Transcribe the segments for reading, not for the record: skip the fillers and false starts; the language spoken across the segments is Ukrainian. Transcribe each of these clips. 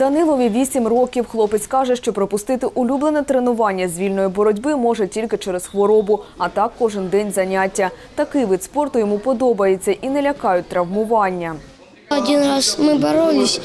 Данилові 8 років. Хлопець каже, що пропустити улюблене тренування з вільної боротьби може тільки через хворобу, а так кожен день заняття. Такий вид спорту йому подобається і не лякають травмування. Один раз мы боролись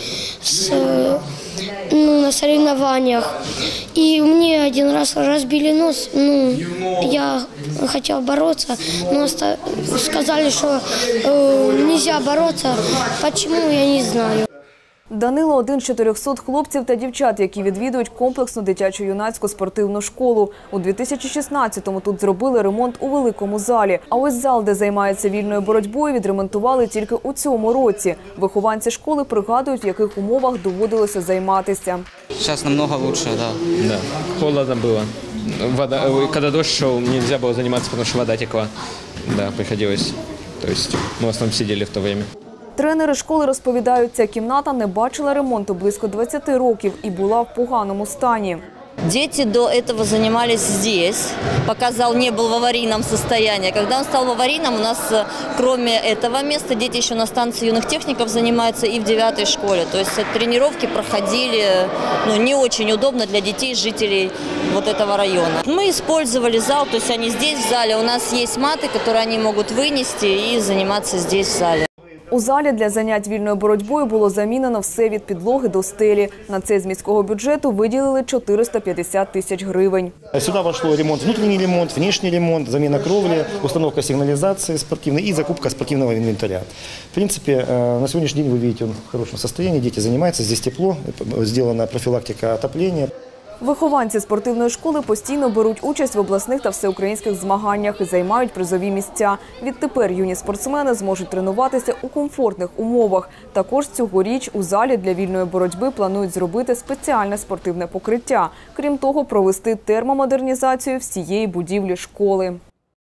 на соревнованиях, и мне один раз разбили нос. Я хотел бороться, но сказали, что нельзя бороться. Почему, я не знаю. Данило – один з 400 хлопців та дівчат, які відвідують комплексну дитячо-юнацьку спортивну школу. У 2016-му тут зробили ремонт у великому залі. А ось зал, де займаються вільною боротьбою, відремонтували тільки у цьому році. Вихованці школи пригадують, в яких умовах доводилося займатися. Зараз намного краще, так. Да, холодно було. Коли дощ йшов, не можна було займатися, тому що вода текла. Да, приходилось. Тобто ми в основному сиділи в то время. Тренери школи розповідають, ця кімната не бачила ремонту близько 20 років і була в поганому стані. Дети до этого занимались здесь, пока зал не был в аварийном состоянии. Когда он стал в аварийном, у нас кроме этого места дети еще на станции юных техников занимаются и в 9-й школе. То есть тренировки проходили не очень удобно для детей, жителей вот этого района. Мы использовали зал, то есть они здесь в зале. У нас есть маты, которые они могут вынести и заниматься здесь в зале. У залі для занять вільною боротьбою було замінено все від підлоги до стелі. На це з міського бюджету виділили 450 тисяч гривень. Сюди війшло ремонт, внутрішній ремонт, внешній ремонт, заміна кровлі, установка сигналізації спортивної і закупка спортивного інвентаря. В принципі, на сьогоднішній день ви бачите, він в хорошому стані, діти займаються, тут тепло, зроблена профілактика отоплення. Вихованці спортивної школи постійно беруть участь в обласних та всеукраїнських змаганнях і займають призові місця. Відтепер юні спортсмени зможуть тренуватися у комфортних умовах. Також цьогоріч у залі для вільної боротьби планують зробити спеціальне спортивне покриття. Крім того, провести термомодернізацію всієї будівлі школи.